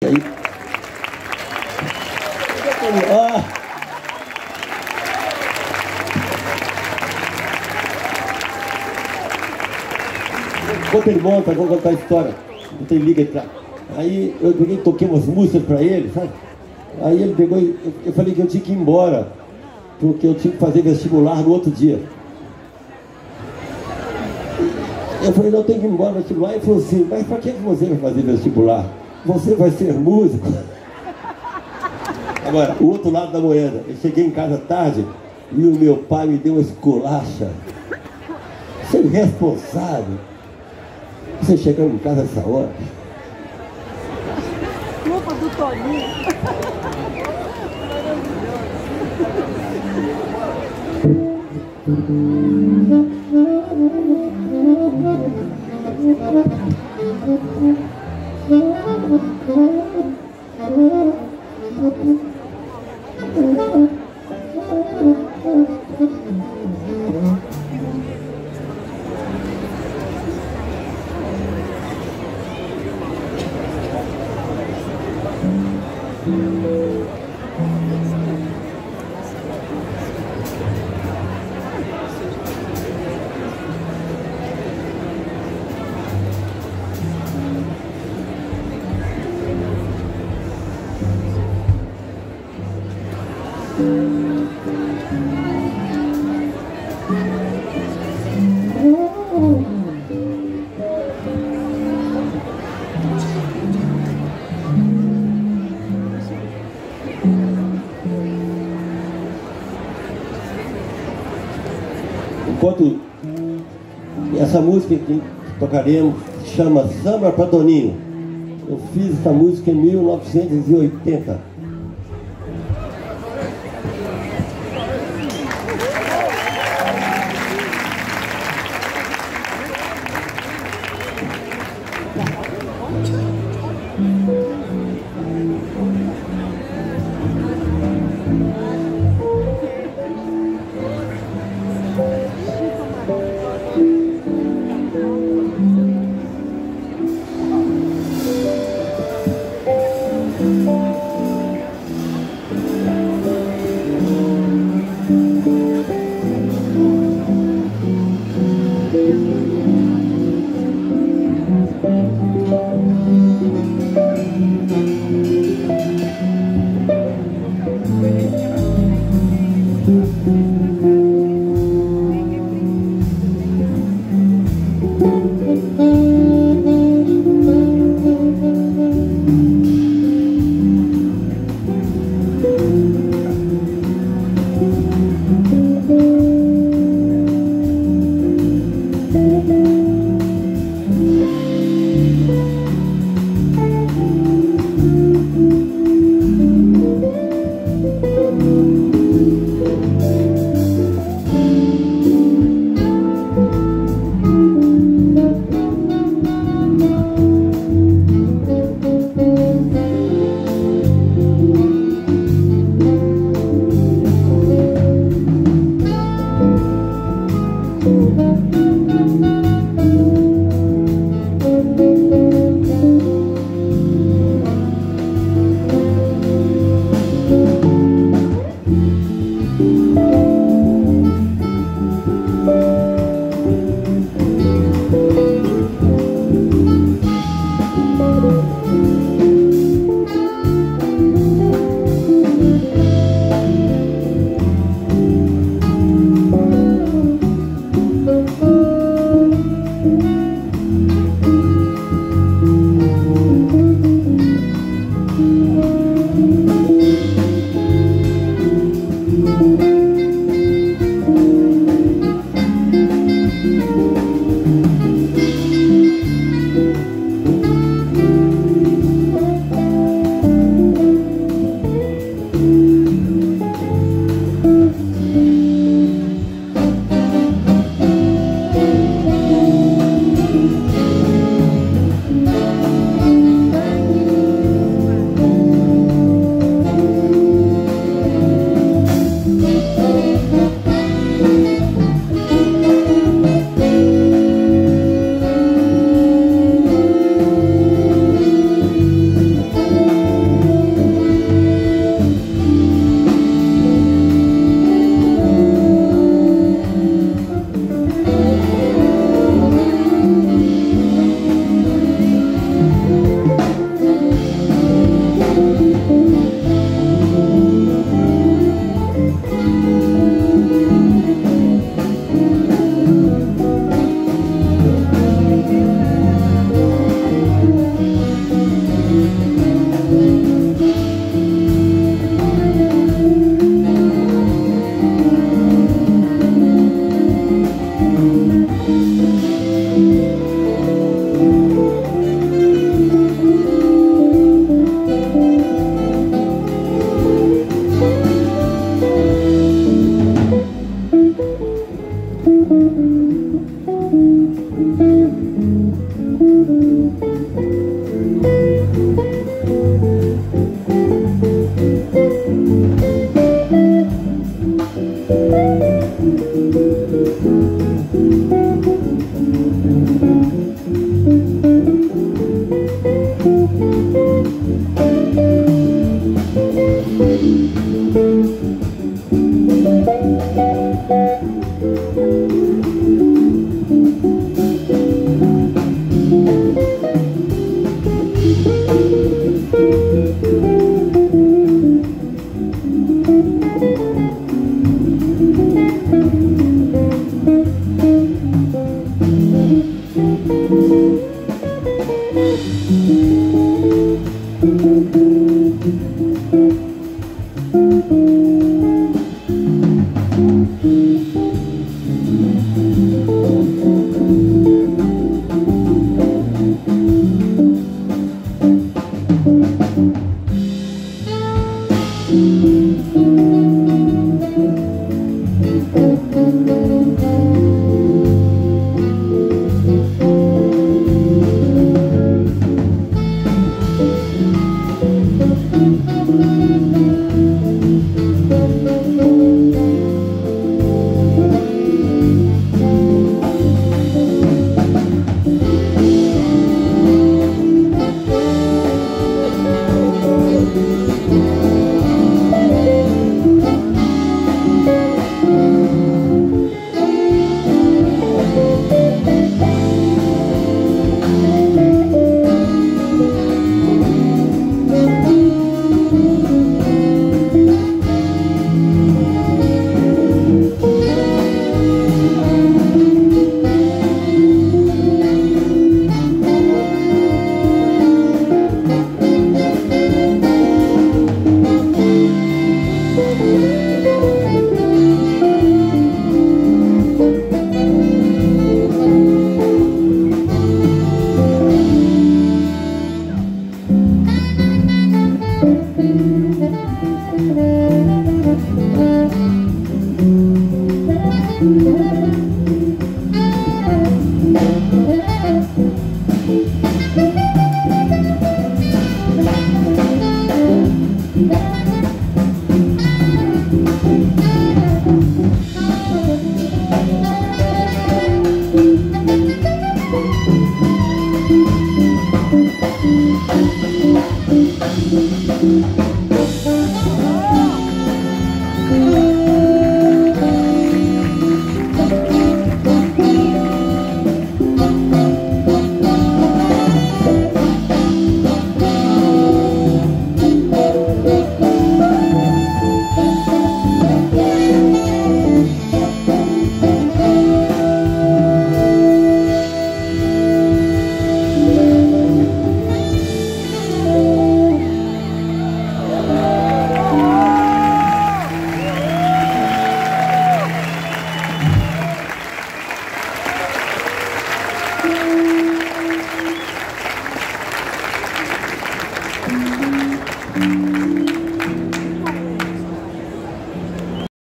Aí, quando ele monta, vou contar a história. Não tem liga pra... Aí eu peguei, toquei umas músicas pra ele, sabe? Aí ele pegou e eu falei que eu tinha que ir embora, porque eu tinha que fazer vestibular no outro dia. Eu falei, não, eu tenho que ir embora no vestibular. Ele falou assim, mas pra que você vai fazer vestibular? Você vai ser músico. Agora, o outro lado da moeda, eu cheguei em casa tarde e o meu pai me deu uma esculacha. Você é irresponsável. Você chegando em casa essa hora. Culpa do Toninho. Enquanto essa música que tocaremos chama Samba para Toninho. Eu fiz essa música em 1980.